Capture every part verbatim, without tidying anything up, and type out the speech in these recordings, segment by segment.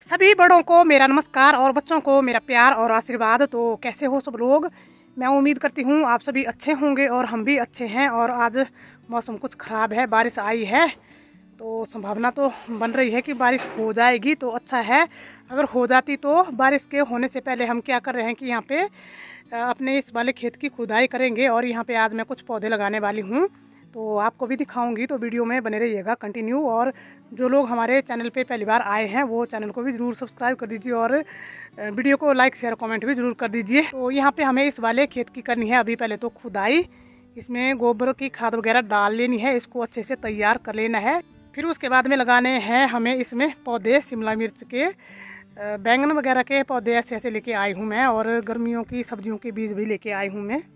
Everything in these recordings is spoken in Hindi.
सभी बड़ों को मेरा नमस्कार और बच्चों को मेरा प्यार और आशीर्वाद। तो कैसे हो सब लोग? मैं उम्मीद करती हूँ आप सभी अच्छे होंगे और हम भी अच्छे हैं। और आज मौसम कुछ ख़राब है, बारिश आई है तो संभावना तो बन रही है कि बारिश हो जाएगी तो अच्छा है। अगर हो जाती तो बारिश के होने से पहले हम क्या कर रहे हैं कि यहाँ पे अपने इस वाले खेत की खुदाई करेंगे। और यहाँ पे आज मैं कुछ पौधे लगाने वाली हूँ तो आपको भी दिखाऊंगी, तो वीडियो में बने रहिएगा कंटिन्यू। और जो लोग हमारे चैनल पे पहली बार आए हैं वो चैनल को भी ज़रूर सब्सक्राइब कर दीजिए और वीडियो को लाइक शेयर कमेंट भी ज़रूर कर दीजिए। तो यहाँ पे हमें इस वाले खेत की करनी है अभी पहले तो खुदाई। इसमें गोबर की खाद वगैरह डाल लेनी है, इसको अच्छे से तैयार कर लेना है। फिर उसके बाद में लगाने हैं हमें इसमें पौधे, शिमला मिर्च के, बैंगन वगैरह के पौधे ऐसे ऐसे लेके आई हूँ मैं। और गर्मियों की सब्जियों के बीज भी लेके आई हूँ मैं।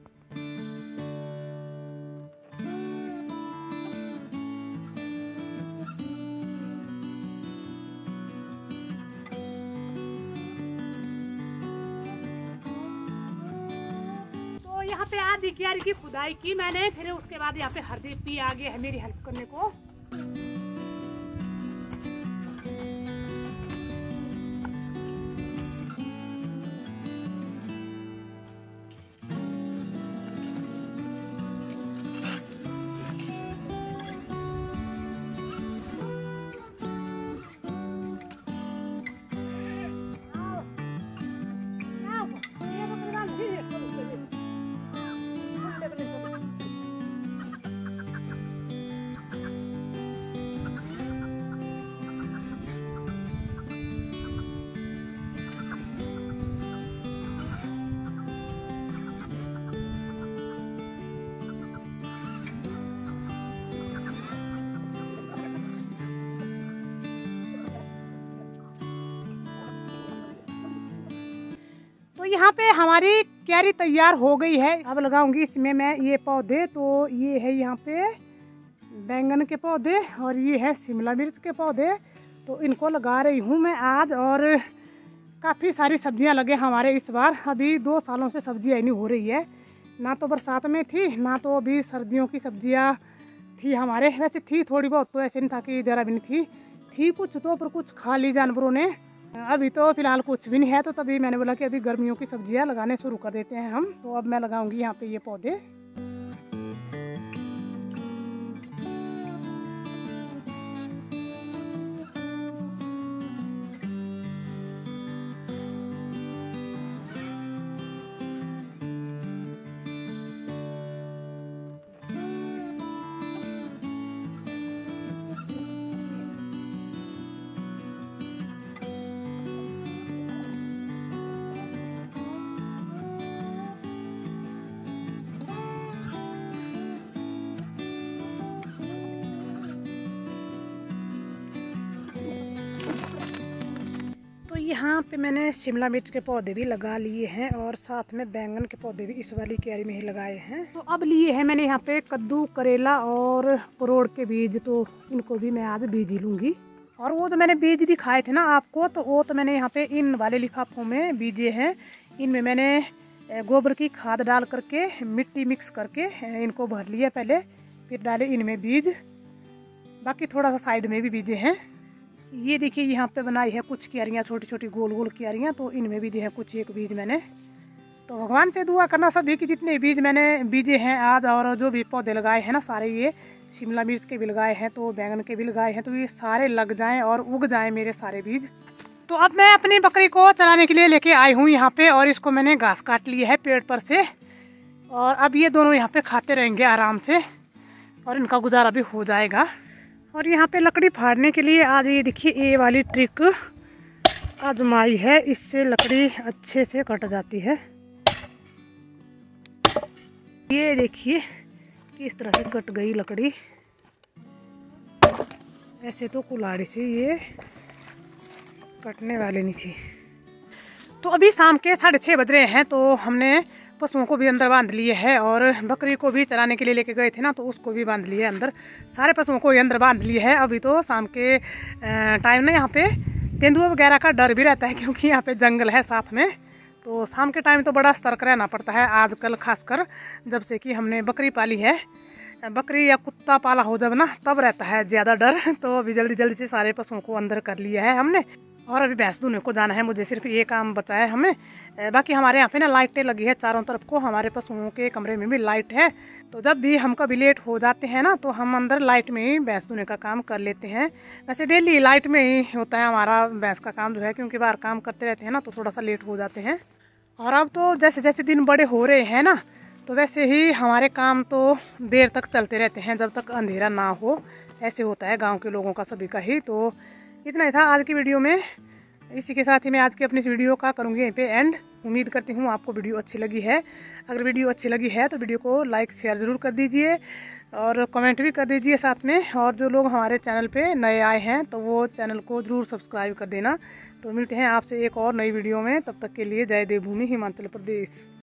तो यहाँ पे आधी क्यारी की खुदाई की मैंने, फिर उसके बाद यहाँ पे हरदीप भी आ गया है मेरी हेल्प करने को। तो यहाँ पे हमारी क्यारी तैयार हो गई है। अब लगाऊंगी इसमें मैं ये पौधे। तो ये है यहाँ पे बैंगन के पौधे और ये है शिमला मिर्च के पौधे। तो इनको लगा रही हूँ मैं आज। और काफ़ी सारी सब्जियाँ लगे हमारे इस बार। अभी दो सालों से सब्जी नहीं हो रही है, ना तो बरसात में थी ना तो अभी सर्दियों की सब्जियाँ थी हमारे। वैसे थी थोड़ी बहुत, तो ऐसे नहीं था कि ज़रा भी नहीं थी, थी कुछ तो, पर कुछ खा ली जानवरों ने। अभी तो फिलहाल कुछ भी नहीं है। तो तभी मैंने बोला कि अभी गर्मियों की सब्जियां लगाने शुरू कर देते हैं हम। तो अब मैं लगाऊंगी यहाँ पे ये पौधे। तो यहाँ पे मैंने शिमला मिर्च के पौधे भी लगा लिए हैं और साथ में बैंगन के पौधे भी इस वाली क्यारी में ही लगाए हैं। तो अब लिए हैं मैंने यहाँ पे कद्दू, करेला और परोड़ के बीज। तो इनको भी मैं आज बीज ही लूँगी। और वो जो मैंने बीज दिखाए थे ना आपको, तो वो तो मैंने यहाँ पे इन वाले लिफाफों में बीजे हैं। इनमें मैंने गोबर की खाद डाल करके, मिट्टी मिक्स करके इनको भर लिया पहले, फिर डाले इनमें बीज। बाकी थोड़ा सा साइड में भी बीजे हैं। ये देखिए यहाँ पे बनाई है कुछ क्यारियाँ, छोटी छोटी गोल गोल क्यारियाँ। तो इनमें भी दिए हैं कुछ एक बीज मैंने। तो भगवान से दुआ करना सभी कि जितने बीज मैंने बीजे हैं आज, और जो भी पौधे लगाए हैं ना सारे, ये शिमला मिर्च के भी लगाए हैं तो बैंगन के भी लगाए हैं, तो ये सारे लग जाएं और उग जाएं मेरे सारे बीज। तो अब मैं अपनी बकरी को चराने के लिए लेके आई हूँ यहाँ पे। और इसको मैंने घास काट ली है पेड़ पर से। और अब ये दोनों यहाँ पे खाते रहेंगे आराम से और इनका गुजारा भी हो जाएगा। और यहाँ पे लकड़ी फाड़ने के लिए आज ये देखिए ये वाली ट्रिक आजमाई है। इससे लकड़ी अच्छे से कट जाती है। ये देखिए किस तरह से कट गई लकड़ी। ऐसे तो कुल्हाड़ी से ये कटने वाली नहीं थी। तो अभी शाम के साढ़े छः बज रहे हैं। तो हमने पशुओं को भी अंदर बांध लिए है और बकरी को भी चराने के लिए लेके गए थे ना, तो उसको भी बांध लिए अंदर। सारे पशुओं को ही अंदर बांध लिए है। अभी तो शाम के टाइम ना यहाँ पे तेंदुआ वगैरह का डर भी रहता है क्योंकि यहाँ पे जंगल है साथ में। तो शाम के टाइम तो बड़ा सतर्क रहना पड़ता है आजकल, खासकर जब से कि हमने बकरी पाली है। बकरी या कुत्ता पाला हो जब ना, तब रहता है ज़्यादा डर। तो अभी जल्दी जल्दी से सारे पशुओं को अंदर कर लिया है हमने। और अभी भैंस दूने को जाना है, मुझे सिर्फ ये काम बचा है हमें। बाकी हमारे यहाँ पे ना लाइटें लगी है चारों तरफ को, हमारे पशुओं के कमरे में भी लाइट है। तो जब भी हम कभी लेट हो जाते हैं ना तो हम अंदर लाइट में ही भैंस दूने का काम कर लेते हैं। वैसे डेली लाइट में ही होता है हमारा भैंस का काम जो है, क्योंकि बाहर काम करते रहते हैं ना तो थोड़ा सा लेट हो जाते हैं। और अब तो जैसे जैसे दिन बड़े हो रहे हैं ना तो वैसे ही हमारे काम तो देर तक चलते रहते हैं, जब तक अंधेरा ना हो। ऐसे होता है गांव के लोगों का, सभी का ही। तो इतना ही था आज की वीडियो में। इसी के साथ ही मैं आज की अपनी वीडियो का करूँगी यहीं पे एंड। उम्मीद करती हूँ आपको वीडियो अच्छी लगी है। अगर वीडियो अच्छी लगी है तो वीडियो को लाइक शेयर ज़रूर कर दीजिए और कमेंट भी कर दीजिए साथ में। और जो लोग हमारे चैनल पे नए आए हैं तो वो चैनल को ज़रूर सब्सक्राइब कर देना। तो मिलते हैं आपसे एक और नई वीडियो में, तब तक के लिए जय देवभूमि हिमाचल प्रदेश।